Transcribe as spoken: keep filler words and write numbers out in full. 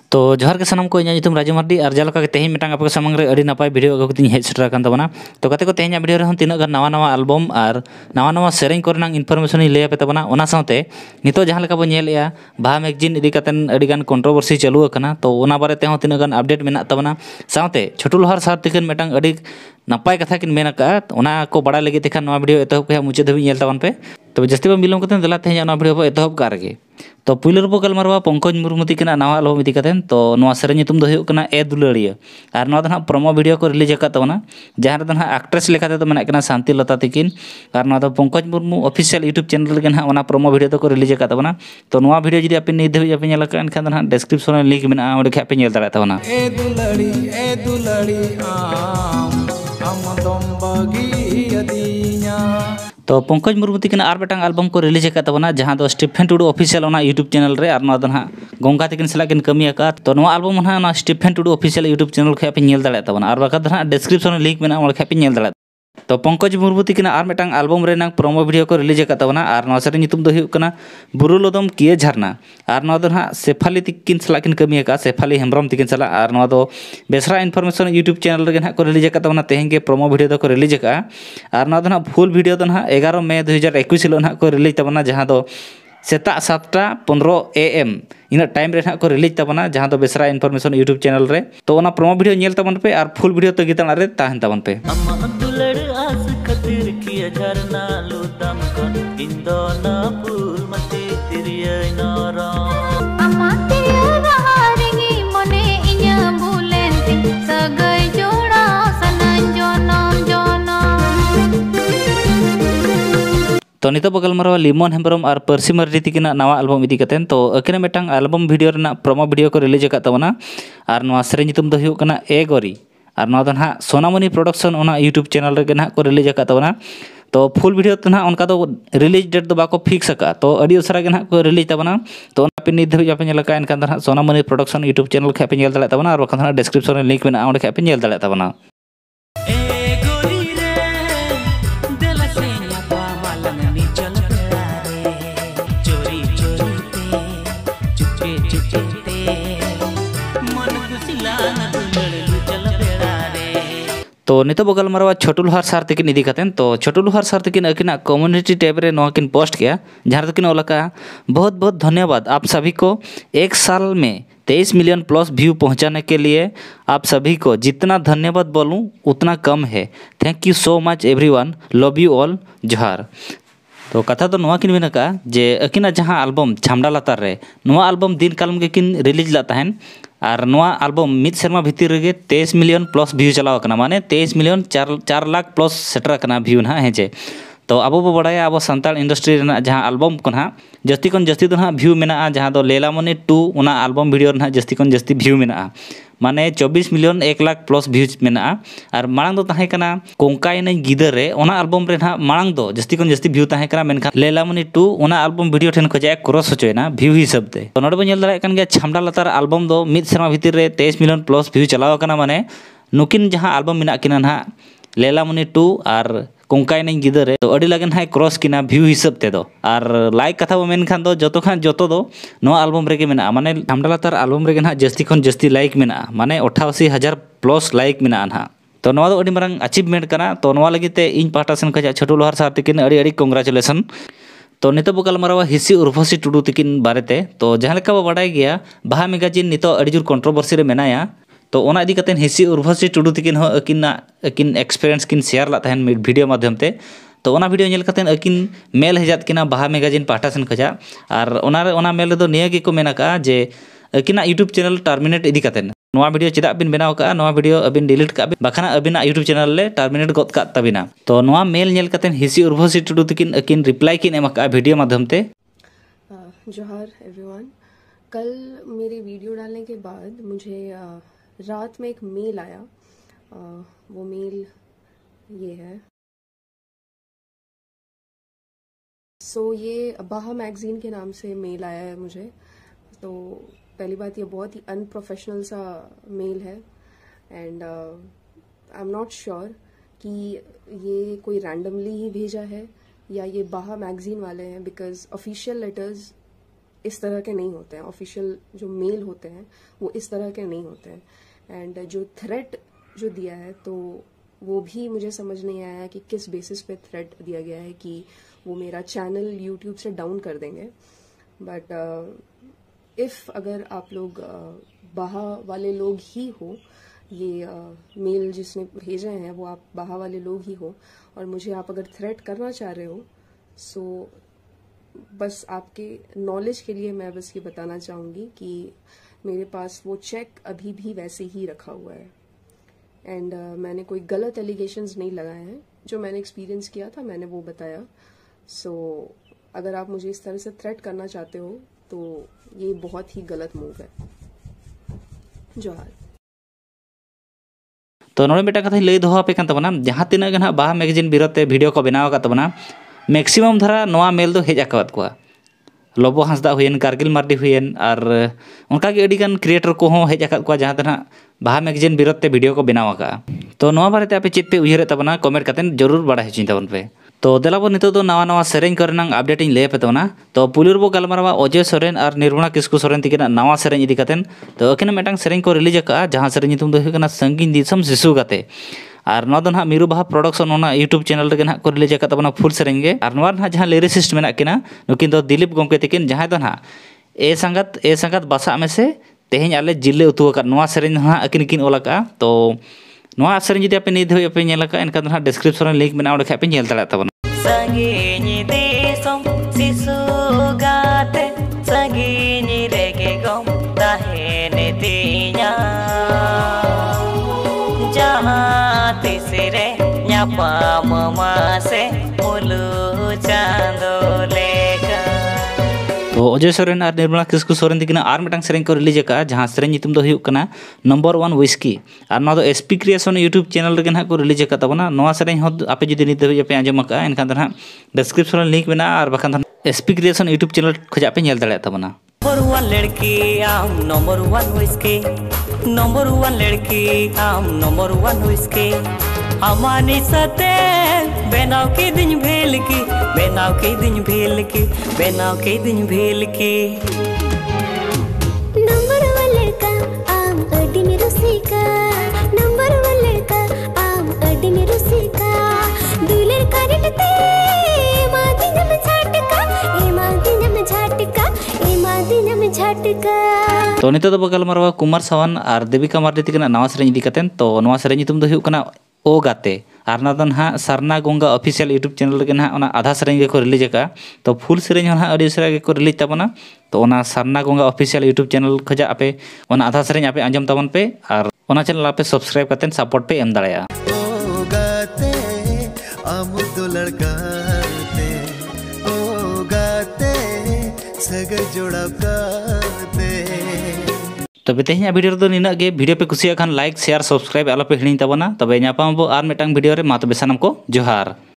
तो जोहार के सामान को इᱧ राजू मार्डी और जलका तेहन मिटांग आपके सामने रे अड़ी नपाय वीडियो अगु कतिन हेज सेटर कान तबना। तो कते को तेहन वीडियो रे हम तीना गान नवा नवा एल्बम और नवा नवा सेरेंग कोरनांग इनफॉरमेशन लय पे तबना। ओना साथे नितो जहां लेका बो नेलया बाहा मैगजीन इदी कतन अड़ी गान कंट्रोवर्सी चालू अकना। तो ओना बारे ते हम तीना गान अपडेट मेना तबना। साथे छोटू लोहार साथ तिकन मिटांग अड़ी नपाय कथा किन मेना का ओना को बड़ा लगे तेखा नवा वीडियो एतहब के मुचे धबी नेल तबन पे। तो जस्ती बा मिलम कतन दला तेहन नवा वीडियो एतहब का रगे। तो पुइलो रबो गलमारवा पंकज मुर्मू तिकना नवा एल्बम इदी कतन। तो नवा सेरें नितुम दो हुयुग कना ए दुलाड़िया और नवा दो ना प्रोमो वीडियो को रिलीज अका तबना। जहां रे ना एक्ट्रेस लेखाते तो मेना कना शांति लता तिकिन और नवा दो Pankaj Murmu official YouTube channel के ना ओना प्रोमो वीडियो तो को रिलीज अका तबना। तो नवा वीडियो जदि आपन नित धबि आपन नेल का एनखान ना डिस्क्रिप्शन में लिंक मेना ओडे खापे नेल दाड़ा तबना। ए दुलाड़ी ए दुलाड़ी आम आम दम बगी अदिया। तो पंकज मुर्मू तिकिन आर बेटांग एल्बम को रिलीज अका तबना जहां दो स्टीफेन टुडू ऑफिशियल ओना यूट्यूब चैनल रे और नवा दो ना गंगा तिकिन सला किन कमी अका। तो नवा एल्बम ना ना Stephen Tudu official YouTube channel खे आपे नेल दाड़ा तबना और बाका ना डिस्क्रिप्शन में लिंक मेना ओडे खापे नेल दाड़ा। तो पंकज मुर्मू तिकिन आर बेटांग एल्बम रे ना प्रोमो वीडियो को रिलीज अका तबना और नवा सेरें नितुम दो हुयुग कना बुरु लोदम किए झरना और नवा दो ना सेफाली तिकिन सला किन कमी अका सेफाली हेम्ब्रम तिकिन सला और नवा दो बेसरा इनफॉरमेशन यूट्यूब चैनल रे ना को रिलीज अका तबना। तेहें के प्रोमो वीडियो को रिलीज अका और नवा दो ना फुल वीडियो दो ना ग्यारह मई दो हज़ार इक्कीस हिलो ना को रिलीज तबना। जहां दो सेता सातटा पंद्रह ए एम इन टाइम रे ना को रिलीज तबना जहां दो बेसरा इनफॉरमेशन यूट्यूब चैनल रे। तो ओना प्रोमो वीडियो नेल तबन पे और फुल वीडियो तो गीतन रे ताहन तबन पे। झरना लुदम कन इंदो ना फूल मते तिरिय नरा अमाते रहारेंगी मने इnya बुलेंती सगै जोड़ा सनन जनम जनम। तो नितो बगल मरवा लिमन हेम्ब्रम और परसी मर्डी तिकिना नवा एल्बम इदी कतेन। तो अकिना मेटांग एल्बम वीडियो रेना प्रोमो वीडियो को रिलीज अका तबना और नवा सेरें नितुम दो हुयुग कना ए गोरी और नवा दो ना सोनामणि प्रोडक्शन ओना यूट्यूब चैनल रे ना को रिलीज अका तबना। तो फुल वीडियो तो ना उनका तो रिलीज डेट तो बाको फिक्स अका तो अड़ी उसरा के ना को रिलीज तबना। तो ओना पे नित धबि आपे नेल का एनखान ना सोनामणि प्रोडक्शन यूट्यूब चैनल खे पे नेल दाड़ा तबना और बखान डिस्क्रिप्शन में लिंक मेना ओंडे खे पे नेल दाड़ा तबना। तो नितो बगल मरवा छोटू लोहार सार तकिन इदी कतेन। तो छोटू लोहार सार तकिन अकिना कम्युनिटी टैब रे नवा किन पोस्ट किया जहां तकिन ओलका बहुत बहुत धन्यवाद आप सभी को एक साल में तेईस मिलियन प्लस व्यू पहुंचाने के लिए आप सभी को जितना धन्यवाद बोलूं उतना कम है। Thank you so much everyone love you all जोहार। तो कथा तो नवा किन मेना का जे अकिना जहां एल्बम छामडा लातार रे नवा एल्बम दिन कालम के किन रिलीज ला तहन और नवा एल्बम मिद सेरमा भितर रे तेईस मिलियन प्लस व्यू चलाव कना माने तेईस मिलियन चार चार लाख प्लस सेटर कना व्यू ना हेचे। तो अब बो बड़ाया अब संताल इंडस्ट्री रेना जहां एल्बम को ना जस्ती कन जस्ती तो ना व्यू मेना जहां दो लेलामनी टू ओना एल्बम वीडियो ना जस्ती कन जस्ती व्यू मेना माने चौबीस मिलियन एक लाख प्लस व्यूज मेना और मांग दो ताहे कना कोंकाई नै गिदर रे ओना एल्बम रे ना मांग दो जस्ती कन जस्ती व्यू ताहे कना मेनखा लेलामनी टू ओना एल्बम वीडियो ठेन खजा क्रॉस होचोयना व्यू हिसाब ते। तो नोडे बो नेल दाड़ा कन गया छामडा लतार एल्बम दो मिद सेरमा भितर रे तेईस मिलियन प्लस व्यू चलाव कना माने नुकिन जहां एल्बम मेना किना ना लेलामनी टू और कोंकाई नै गिदर तो अड़ी लगन हाय क्रॉस किना व्यू हिसाब ते दो और लाइक कथा बो मेन खान दो जतो खान जतो दो नवा एल्बम रेगे मेना माने छामडा लतार एल्बम रेगे ना जस्ती खन जस्ती लाइक मेना माने अठासी हज़ार प्लस लाइक मेना ना। तो नवा दो अड़ी मारंग अचीवमेंट कना। तो नवा लगी ते इन पाटा सेन खजा छोटू लोहार सार तिकिन अड़ी अड़ी कांग्रेचुलेशन। तो नितो बो गलमारवा हिसी उर्वशी टुडू तिकिन बारेते। तो जहां लेका बो बाडाय गया बाहा मैगजीन नितो अड़ी जुर कंट्रोवर्सी रे मेनाया। तो ओना इदी कतेन हिसी उर्वशी टुडू तिकिन हो अकिना अकिन एक्सपीरियंस किन शेयर ला तहन वीडियो माध्यम ते। तो ओना वीडियो नेल कतेन अकिन मेल हेजात किना बाहा मैगजीन पाटा सेन खजा और ओना रे ओना मेल दो निया गे को मेना का जे अकिना यूट्यूब चैनल टर्मिनेट इदी कतेन नवा वीडियो चेदा बिन बनाव का नवा वीडियो अबिन डिलीट का बाखाना अबिना यूट्यूब चैनल ले टर्मिनेट गत का तबिना। तो नवा मेल नेल कतेन हिसी उर्वशी टुडू तिकिन अकिन रिप्लाई किन एमा का वीडियो माध्यम ते। जोहार एवरीवन। कल मेरी वीडियो डालने के बाद मुझे रात में एक मेल आया। आ, वो मेल ये है। सो so, ये बाहा मैगजीन के नाम से मेल आया है मुझे। तो पहली बात ये बहुत ही अनप्रोफेशनल सा मेल है and I am not sure कि ये कोई रैंडमली ही भेजा है या ये बाहा मैगजीन वाले हैं बिकॉज ऑफिशियल लेटर्स इस तरह के नहीं होते हैं, ऑफिशियल जो मेल होते हैं वो इस तरह के नहीं होते हैं। एंड जो थ्रेट जो दिया है तो वो भी मुझे समझ नहीं आया कि किस बेसिस पे थ्रेट दिया गया है कि वो मेरा चैनल यूट्यूब से डाउन कर देंगे। बट इफ़ अगर आप लोग uh, बाहा वाले लोग ही हो, ये uh, मेल जिसने भेजे हैं वो आप बाहा वाले लोग ही हो और मुझे आप अगर थ्रेट करना चाह रहे हो, सो बस आपके नॉलेज के लिए मैं बस ये बताना चाहूँगी कि मेरे पास वो चेक अभी भी वैसे ही रखा हुआ है। एंड uh, मैंने कोई गलत एलिगेशंस नहीं लगाए हैं, जो मैंने एक्सपीरियंस किया था मैंने वो बताया। सो so, अगर आप मुझे इस तरह से थ्रेट करना चाहते हो तो ये बहुत ही गलत मूव है। जोहार। तो नोड़े मिटा कथा लई दोहो आपे कान तबना जहां तिना गन बाहा मैगजीन बिरोते वीडियो को बनाव का तबना मैक्सिमम धरा नोआ मेल दो हेज आकावत कोआ लोबो हांसदा हुयेन कारगिल मार्डी हुयेन और उनका के अडिगान क्रिएटर को हो हेज आकात कोआ जहां तना बाहा मैगजीन बिरोते वीडियो को बनाव का। तो नोआ बारेते आपे चेत पे उयहरे तबना कमेंट कातेन जरूर बड़ा हेचिन तबन पे। तो देलाबो नितो दो नवा नवा सेरेंज करेनांग अपडेट इन ले पे तबना। तो पुलिरबो गलमारवा अजय सोरेन और निर्मला किस्कू सोरेन तिकिना नवा सेरेंज इदी कातेन तो अकिना मेटांग सेरेंज को रिलीज का जहां सेरेंज नितुम दो हुयकना संगीन दिसम सिसु गाते और नवा दो ना मीरू बाहा प्रोडक्शन ओना यूट्यूब चैनल रेगे ना को रिलीज का तबना फुल सेरेंज गे और नवा ना जहां लिरिसिस्ट मेना किना नुकिन दो दिलीप गोमके तिकिन जहां दो ना ए संगत ए संगत बासा में से तेहें आले जिले उतु का नवा सेरेंज ना अकिन किन ओलाका। तो नवा सेरेंज जदि आपे निध होय पे नेलका एनका दो ना डिस्क्रिप्शन लिंक मेना ओडे खापे नेल दाड़ा तबना। संगीनी देशम सिसु गाते संगीनी रेगे गम ताहेने तिnya जहाँ तिसरे न्यापाम मासे मुलु चांदो लेका। तो अजय सोरेन और निर्मला किस्कू सोरेन तिकिना और मिटांग सेरेंज को रिलीज का जहां सेरेंज नितुम दो हुयुक कना नंबर वन व्हिस्की और नवा दो एसपी क्रिएशन यूट्यूब चैनल रेगे ना को रिलीज का तबना। नवा सेरेंज हो आपे जदि नित धरि पे आंजम का एनखान दो ना डिस्क्रिप्शन लिंक मेना और बखान एसपी क्रिएशन यूट्यूब चैनल खजा पे नेल दाड़ा तबना। नंबर वन लड़की आम number one whisky number one लड़की आम नंबर वन व्हिस्की हमारी सते बेनाव के दिन भेल की बेनाव के दिन भेल की बेनाव के दिन भेल की। नंबर वन लड़का आम अड्डी में रुसिका नंबर वन लड़का आम अड्डी में रुसिका दुलर करते मादी नम झटका ए मादी नम झटका ए मादी नम झटका। तो नितो दो गलमारवा कुमार सावन और देविका मार्डी तिकिना नवा सेरेंज इदी कातेन। तो नवा सेरेंज नितुम दो हुयुक कना ओ गाते और ना ना Sarna Ganga official YouTube channel के ना आधा सेरेंज को रिलीज का। तो फुल सेरेंज ना अड़ी सरा को रिलीज तबना। तो ओना Sarna Ganga official YouTube channel खजा आपे ओना आधा सेरेंज आपे आंजम तबन पे और ओना चैनल आपे सब्सक्राइब करते सपोर्ट पे एम दाड़ाया। ओ गाते आम दो लड़काते ओ गाते सगर जोड़ा गाते। तबे तेहें वीडियो रे निना गे वीडियो पे कुसिया खान लाइक शेयर सब्सक्राइब आलो पे हिणी तबना। तबे ᱧᱟᱯᱟᱢ ᱵᱚ ᱟᱨ ᱢᱤᱫᱴᱟᱝ ᱵᱷᱤᱰᱤᱭᱳ ᱨᱮ ᱢᱟ ᱛᱚᱵᱮ ᱥᱟᱱᱟᱢ ᱠᱚ ᱡᱚᱦᱟᱨ।